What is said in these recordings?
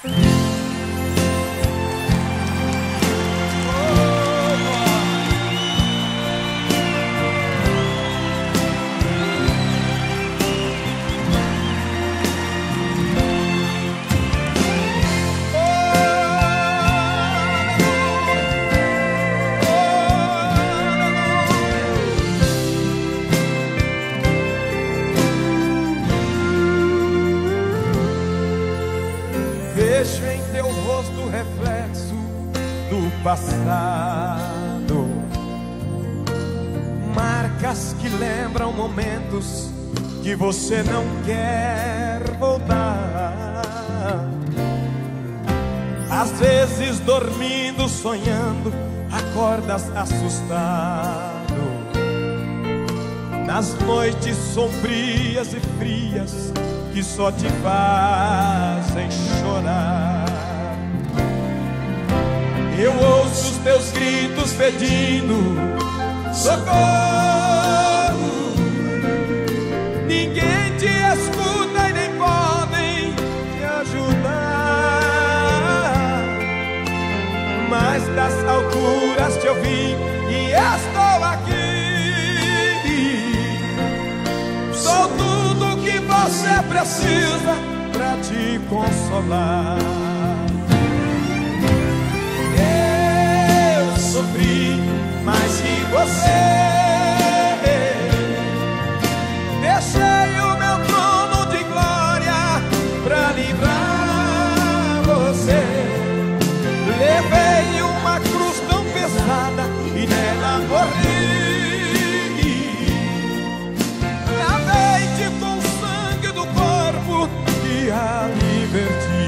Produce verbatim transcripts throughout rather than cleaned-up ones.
Vejo em teu rosto reflexo do passado, marcas que lembram momentos que você não quer voltar. Às vezes dormindo, sonhando, acordas assustado. Nas noites sombrias e frias que só te fazem chorar, eu ouço os teus gritos pedindo socorro. Ninguém te escuta e nem podem te ajudar, mas das alturas te ouvi e estou aqui. Sou tudo que você precisa pra te consolar. Eu sofri mais que você, deixei o meu trono de glória pra livrar você. Levei uma cruz tão pesada e nela morri. Lavei-te com o sangue do corpo que a liberti.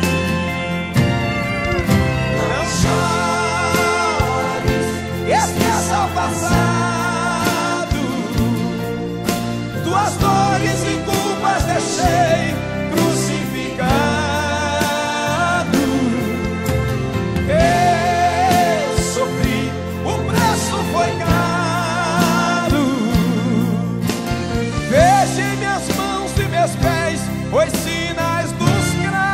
Não chores, esqueça o passado. Tuas dores e culpas deixei crucificado. Eu sofri, o preço foi caro. Veja em minhas mãos e meus pés os sinais dos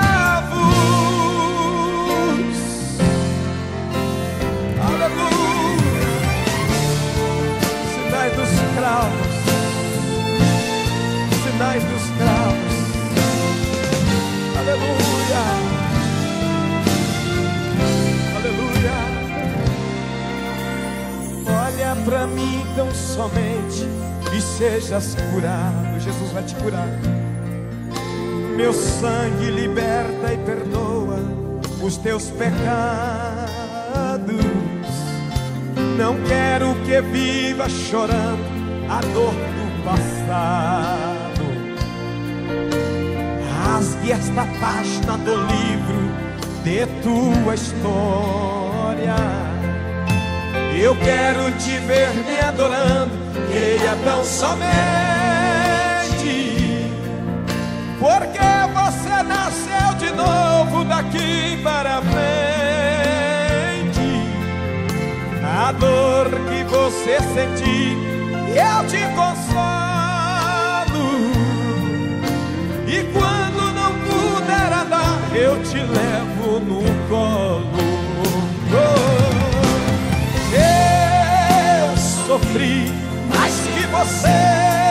cravos. Aleluia. Sinais dos cravos. Sinais dos cravos. Aleluia. Aleluia. Olha pra mim tão somente e sejas curado. Jesus vai te curar. Meu sangue liberta e perdoa os teus pecados. Não quero que viva chorando a dor do passado. Rasgue esta página do livro de tua história. Eu quero te ver me adorando, queria tão somente, porque você nasceu de novo daqui para frente. A dor que você sentir, eu te consolo. E quando não puder andar, eu te levo no colo. Eu sofri mais que você,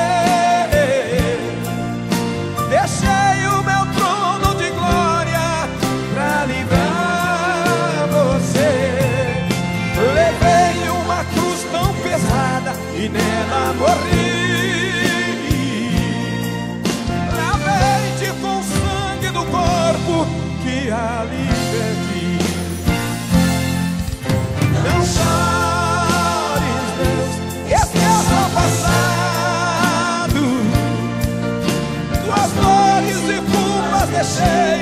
deixei o meu trono de glória pra livrar você. Levei uma cruz tão pesada e nela morri. Lavei-te com o sangue do corpo que a liberti. Não chores, Deus, esqueça o passado. Tuas dores e culpas deixei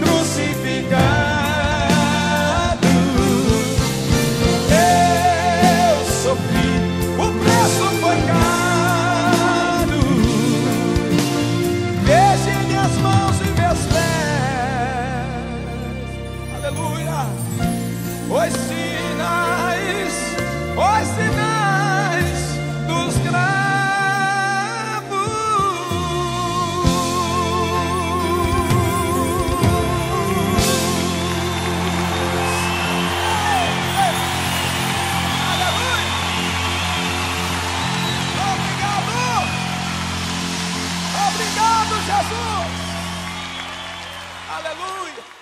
crucificado. Eu sofri, o preço foi caro. Veja em minhas mãos e meus pés. Aleluia. Os sinais, os sinais dos cravos. Jesus! Aleluia!